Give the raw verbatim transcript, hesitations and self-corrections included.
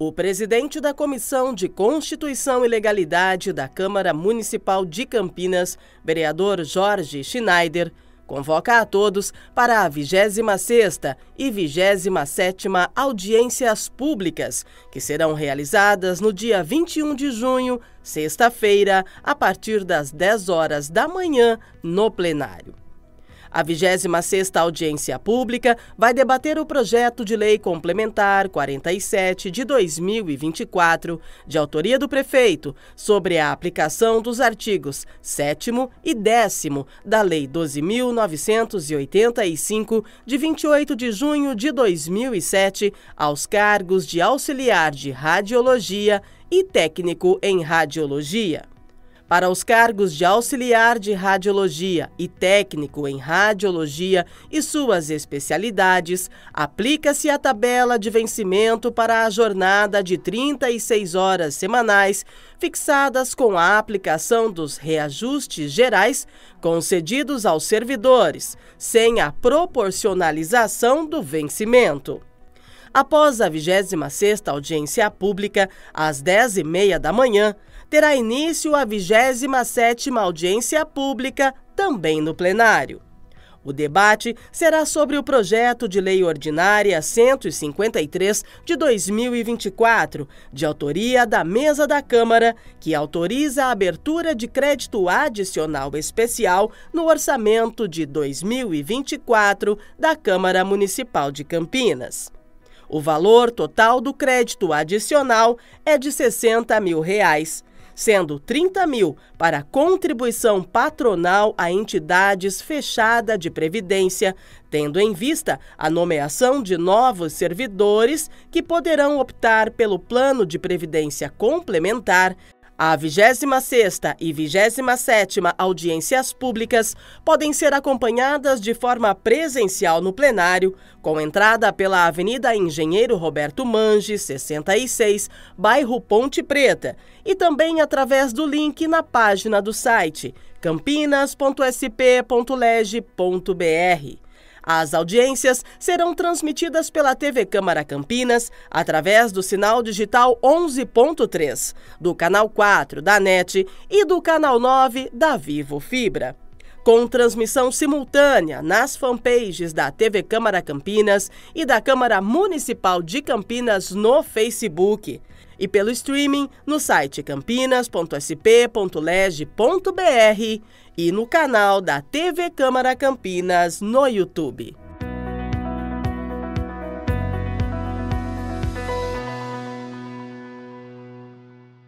O presidente da Comissão de Constituição e Legalidade da Câmara Municipal de Campinas, vereador Jorge Schneider, convoca a todos para a vigésima sexta e vigésima sétima audiências públicas, que serão realizadas no dia vinte e um de junho, sexta-feira, a partir das dez horas da manhã, no plenário. A vigésima sexta audiência pública vai debater o projeto de lei complementar quarenta e sete de dois mil e vinte e quatro, de autoria do prefeito, sobre a aplicação dos artigos sétimo e décimo da Lei doze mil novecentos e oitenta e cinco, de vinte e oito de junho de dois mil e sete, aos cargos de auxiliar de radiologia e técnico em radiologia. Para os cargos de auxiliar de radiologia e técnico em radiologia e suas especialidades, aplica-se a tabela de vencimento para a jornada de trinta e seis horas semanais, fixadas com a aplicação dos reajustes gerais concedidos aos servidores, sem a proporcionalização do vencimento. Após a vigésima sexta audiência pública, às dez e meia da manhã, terá início a vigésima sétima audiência pública, também no plenário. O debate será sobre o projeto de lei ordinária cento e cinquenta e três de dois mil e vinte e quatro, de autoria da Mesa da Câmara, que autoriza a abertura de crédito adicional especial no orçamento de dois mil e vinte e quatro da Câmara Municipal de Campinas. O valor total do crédito adicional é de sessenta mil reais, sendo trinta mil para contribuição patronal a entidades fechadas de previdência, tendo em vista a nomeação de novos servidores que poderão optar pelo plano de previdência complementar. A vigésima sexta e vigésima sétima audiências públicas podem ser acompanhadas de forma presencial no plenário, com entrada pela Avenida Engenheiro Roberto Mange, sessenta e seis, bairro Ponte Preta, e também através do link na página do site campinas ponto s p ponto leg ponto b r. As audiências serão transmitidas pela T V Câmara Campinas através do sinal digital onze ponto três, do canal quatro da NET e do canal nove da Vivo Fibra, com transmissão simultânea nas fanpages da T V Câmara Campinas e da Câmara Municipal de Campinas no Facebook, e pelo streaming no site campinas ponto s p ponto leg ponto b r e no canal da T V Câmara Campinas no YouTube.